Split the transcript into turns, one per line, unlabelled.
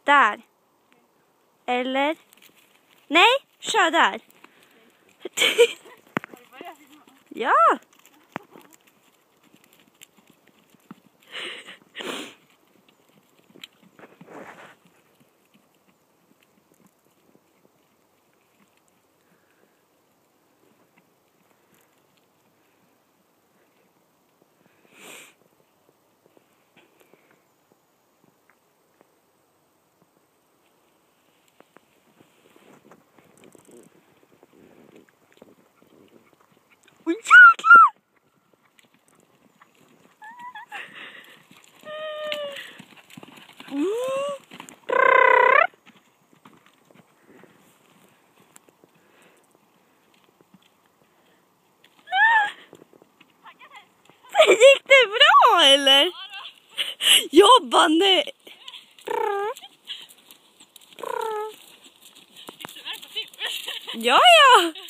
Där. Eller? Nej, kör där. Ja. Gick det bra eller? Jobba nu! Ja, ja!